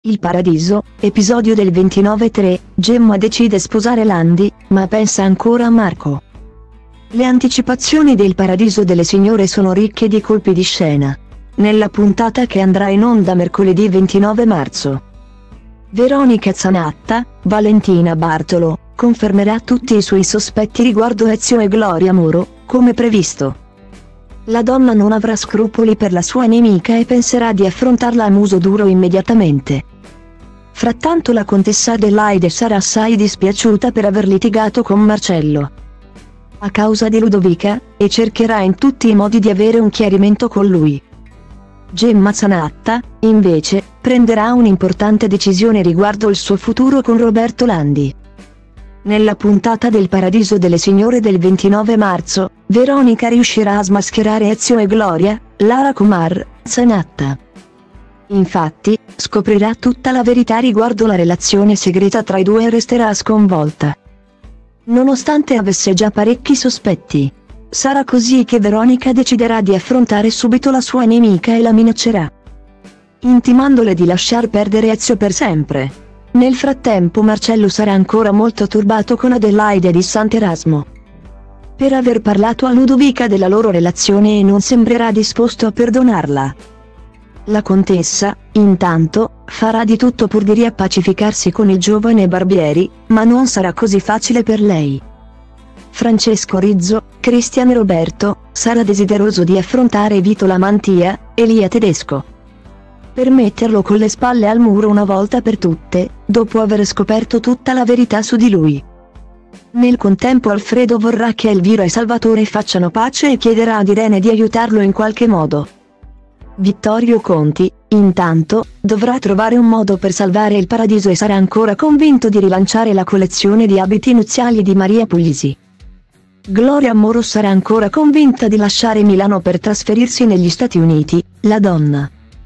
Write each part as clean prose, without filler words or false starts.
Il paradiso, episodio del 29-3, Gemma decide sposare Landi, ma pensa ancora a Marco. Le anticipazioni del Paradiso delle Signore sono ricche di colpi di scena. Nella puntata che andrà in onda mercoledì 29 marzo. Veronica Zanatta, Valentina Bartolo, confermerà tutti i suoi sospetti riguardo Ezio e Gloria Moro, come previsto. La donna non avrà scrupoli per la sua nemica e penserà di affrontarla a muso duro immediatamente. Frattanto la contessa Adelaide sarà assai dispiaciuta per aver litigato con Marcello a causa di Ludovica, e cercherà in tutti i modi di avere un chiarimento con lui. Gemma Zanatta, invece, prenderà un'importante decisione riguardo il suo futuro con Roberto Landi. Nella puntata del Paradiso delle Signore del 29 marzo, Veronica riuscirà a smascherare Ezio e Gloria, Lara Kumar, Zanatta. Infatti, scoprirà tutta la verità riguardo la relazione segreta tra i due e resterà sconvolta. Nonostante avesse già parecchi sospetti. Sarà così che Veronica deciderà di affrontare subito la sua nemica e la minaccerà, intimandole di lasciar perdere Ezio per sempre. Nel frattempo Marcello sarà ancora molto turbato con Adelaide di Sant'Erasmo per aver parlato a Ludovica della loro relazione e non sembrerà disposto a perdonarla. La contessa, intanto, farà di tutto pur di riappacificarsi con il giovane Barbieri, ma non sarà così facile per lei. Francesco Rizzo, Cristian Roberto, sarà desideroso di affrontare Vito Lamantia, Elia Tedesco, per metterlo con le spalle al muro una volta per tutte, dopo aver scoperto tutta la verità su di lui. Nel contempo Alfredo vorrà che Elvira e Salvatore facciano pace e chiederà ad Irene di aiutarlo in qualche modo. Vittorio Conti, intanto, dovrà trovare un modo per salvare il Paradiso e sarà ancora convinto di rilanciare la collezione di abiti nuziali di Maria Puglisi. Gloria Moro sarà ancora convinta di lasciare Milano per trasferirsi negli Stati Uniti, la donna.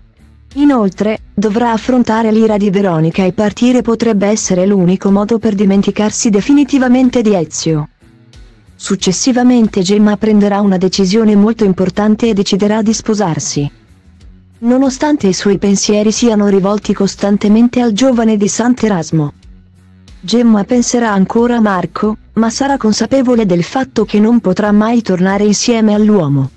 Inoltre, dovrà affrontare l'ira di Veronica e partire potrebbe essere l'unico modo per dimenticarsi definitivamente di Ezio. Successivamente Gemma prenderà una decisione molto importante e deciderà di sposarsi. Nonostante i suoi pensieri siano rivolti costantemente al giovane di Sant'Erasmo. Gemma penserà ancora a Marco, ma sarà consapevole del fatto che non potrà mai tornare insieme all'uomo.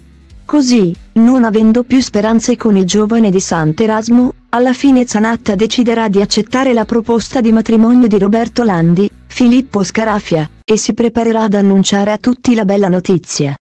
Così, non avendo più speranze con il giovane di Sant'Erasmo, alla fine Zanatta deciderà di accettare la proposta di matrimonio di Roberto Landi, Filippo Scarafia, e si preparerà ad annunciare a tutti la bella notizia.